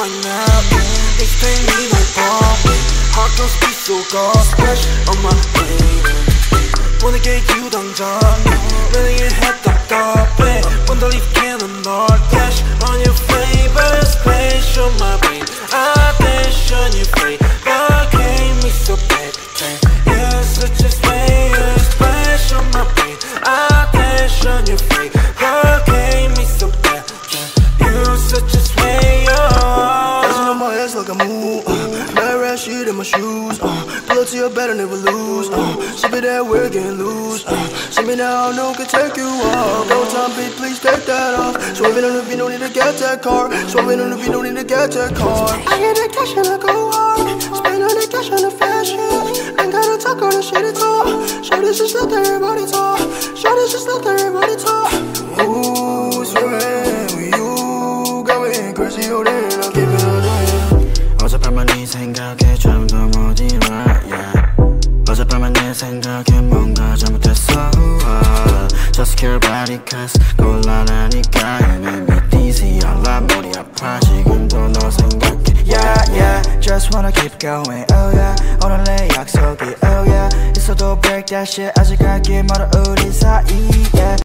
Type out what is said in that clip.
right now. It's pain me no problem. Heart goes beat so god. Splash on my brain. Wanna get you 당장. Letting your head 답답해. Wonder if can or not. Dash on your favorite splash on my brain. Attention you free. But gave me so bad. You're such a slayer. Splash on my brain. Attention you free. But gave me so bad. You're such a slayer. Dancing on my ass like a move. Mad rat shit in my shoes. Pull up to your bed and never lose. Sip it that we're getting loose. See me now, no can take you off. No time, bitch, please take that off. Swerving on the beat, no need to get that car. Swerving on the beat, no need to get that car. I get that cash and I go hard. Spend all that cash on the fashion. Ain't gotta talk on the shit at all. Show this just let everybody talk. Show this just let everybody talk. Ooh, swerving with you. Going crazy, oh then I'll keep it on doing. 어젯밤만 네 생각에 좀 더 모디라 yeah. 어젯밤만 내 생각에 뭔가 잘못했어 Just care about it cause 곤란하니까 And make dizzy 알라 머리 아파 지금도 너 생각해 Yeah yeah Just wanna keep going oh yeah 오늘 내 약속이 oh yeah 있어도 break that shit 아직 갈 길 멀어 우리 사이 yeah